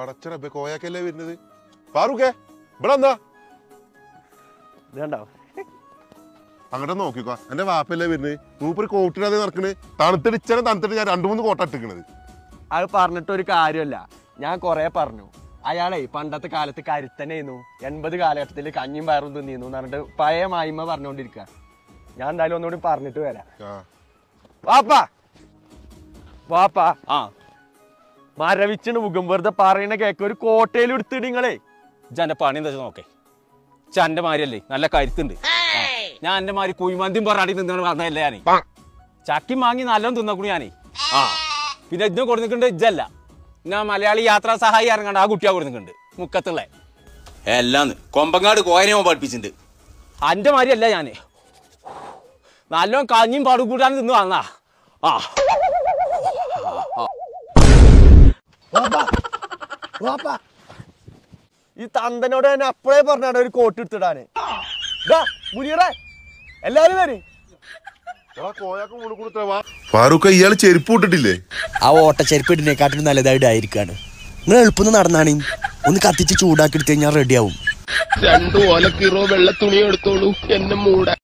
പടച്ചറബേ കോയാക്കല്ലേ വരുന്നത്. ഫാറൂഖേ ഇവിടെ എന്താ അങ്ങോട്ട് നോക്കിക്കോ. എന്റെ വാപ്പല്ലേ വരുന്നത്. മൂപ്പര് കോട്ടിനത് നടക്കണ്. തണുത്തിട്ട് ഞാൻ 2-3 കോട്ട ഇട്ടിക്കണത്. അത് പറഞ്ഞിട്ടൊരു കാര്യമല്ല. ഞാൻ കൊറേ പറഞ്ഞു. അയാളെ പണ്ടത്തെ കാലത്ത് കരുത്തനായിരുന്നു. 80 കാലഘട്ടത്തിൽ കഞ്ഞിയും പയറും തിന്നിന്നു പറഞ്ഞിട്ട് പഴയ മായ്മ പറഞ്ഞോണ്ടിരിക്കുക. ഞാൻ എന്തായാലും ഒന്നുകൂടി പറഞ്ഞിട്ട് വരാം. വാപ്പാ വാപ്പാ മരവിച്ചിന് മുഖം വെറുതെ പറയണ കേക്ക് ഒരു കോട്ടയിൽ എടുത്തിട്ട് നിങ്ങളെ എന്റെ പണി എന്താ നോക്കേ. എന്റെ മാരിയല്ലേ നല്ല കരുത്തുണ്ട്. ഞാൻ എന്റെ മാതിരി കുഴിമന്തിയും പറഞ്ഞാടി തിന്നാണ് പറഞ്ഞതല്ലേ ഞാനേ. ചക്കി മാങ്ങി നല്ലോണം തിന്നക്കൂടി ഞാനേ. പിന്നെ ഇജ്ജും കൊടുക്കുന്നുണ്ട്. ഇജ്ജല്ല ഞാൻ മലയാളി യാത്രാ സഹായി ഇറങ്ങാണ്ട് ആ കുട്ടിയാ കൊടുക്കുന്നുണ്ട് മുക്കത്തുള്ള എല്ലാന്ന് കൊമ്പങ്ങാട് കോയനോ പഠിപ്പിച്ചിട്ടുണ്ട്. എന്റെ മാതിരിയല്ല ഞാന് നല്ലോണം കഞ്ഞിയും പാടും കൂട്ടാൻ തിന്നു വന്നാ. ഈ തന്തനോട് തന്നെ അപ്പഴേ പറഞ്ഞാണ് ഒരു കോട്ട് എടുത്തിടാന്. മുനീറേ എല്ലാരും വരും. ഫാറൂഖ് ഇയാള് ചെരുപ്പ് ഇട്ടിട്ടില്ലേ? ആ ഓട്ട ചെരുപ്പ് ഇടുന്നേക്കാട്ടിലും നല്ലതായിട്ടായിരിക്കാണ്. നിങ്ങൾ എളുപ്പം നടന്നാണ്. ഒന്ന് കത്തിച്ച് ചൂടാക്കി എടുത്തു കഴിഞ്ഞാൽ റെഡിയാവും. 2 ഓലക്കീറോ വെള്ള തുണി എടുത്തോളൂ എന്നെ മൂടാൻ.